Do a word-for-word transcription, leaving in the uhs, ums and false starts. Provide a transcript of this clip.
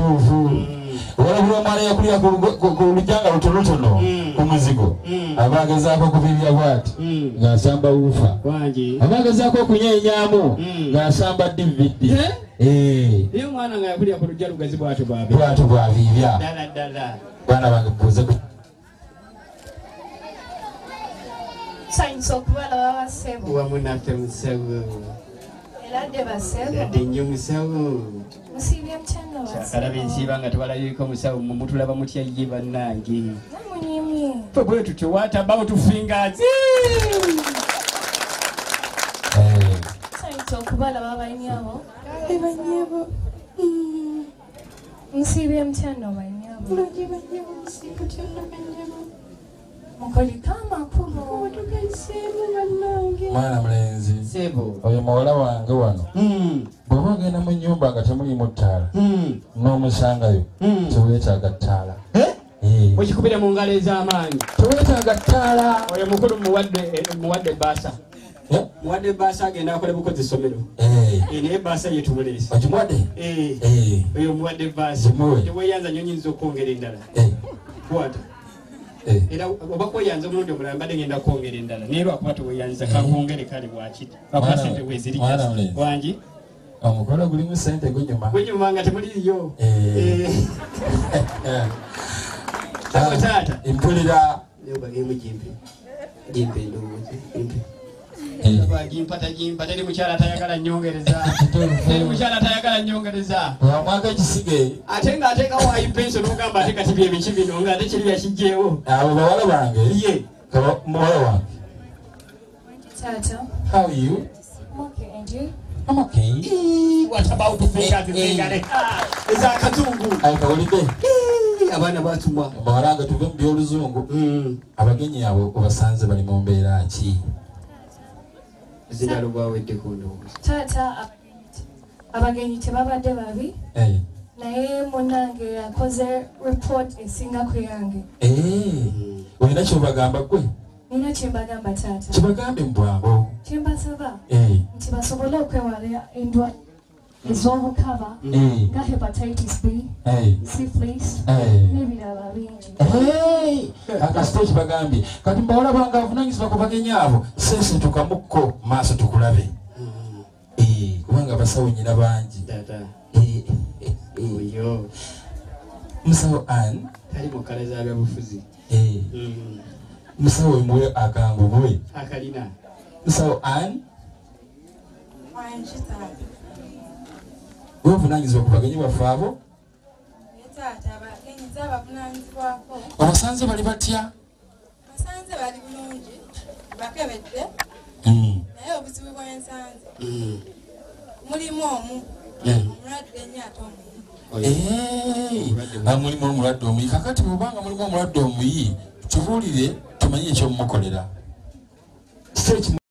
kituufu olabula omwana yakulira ku lujanga lutonotono ku muzigo aba agezaako okubirya bwati ng'asamba wuufa aba agezaako okunyeenyaamu ng'asamba dividi naye omwana nga yakulira ku lujja lugazi bwatyo bwatyo bwabiibya ddala ddala baana bange buuze nsanyusa okubalaba bassebo wamu naffe musawo eradde bassebo yadde nnyo musawo musiibye mukyanga kyakalaba ensiiba nga tubalabiriko musawo mumutulaba mutya ye bannange namunyimye fe bwe tutyo what about fingers nsanyusa okubalaba banyabo banyabo musiibye mukyanga banyabo mukoliko amakulu mwana mulenzi oyo muwala wange wano bw'oba ogenda mu nnyumba nga temulimu ttaala n'omusangayo teweetaaga ttaala okikubire mu ngalo ez'amaanyi teweetaaga ttaala oyo mukulu muwadde baasa muwadde baasa agenda akole bukozi essomero naye baasa yetubuleesi okimuwadde oyo muwadde baasa teweeyanza nnyo nyinza okwongera endala kwata era oba kweyanza omulundi omulala mbadde ngenda kwongera endala naye lwakuba teweeyanza kakwongere kale bwakiti lwakuba sente weezirija wangi omukolo gulimu sente gunyuma gunyuma nga temuliyo tawo taata empulira bagemu jimpe jimpe ndowooza gimpata gimpata eri mukyala tayagala nnyongereza eri mukyala tayagala nnyongereza wamwaka ekisige ate ng'ateekawo aipenso n'ogamba ate kati byebiki bino ng'ate kiri yakijjeewo abo bawala bange ye muwala wange Tata. How are you? I'm okay, and you? I'm okay. Eee, what about the fingers in the eza akazungu akawulidde abaana batumwa bawalanga tuve mu by'oluzungu abagenyi abo obasanze bali mu mbeera ki zidalo bwawedde ku ndowooza Tata abagenyi tebabadde babi naye munange yakoze report esinga ku yange olina kyobagamba gwe nina kyembagamba taata kibagambe mu bwangu kyembasaba nti basobole okwewala endwa ez'obukaba nga hepatitis B, syphilis n'ebirala bingi akasita ekibagambye kati mbawala bange avunanyizibwa ku bagenyi abo sense tukamukko maaso tukulabe kubanga abasawo nyina bangi oyo musawo an tali mu kala z'abyabufuzi musawo muwe akangu muwe akalina musawo an wevunanyizibwa ku bagenyi baffe abo abasanze bali batya basanze bali bulungi bakebedde naye obuzibu bwensanze mulimu omu omulwadde nnyo ate omuyi mulimu omulwadde omuyi kakati bwobanga mulimu omulwadde omuyi tubuulire tumanye ekyomumukolera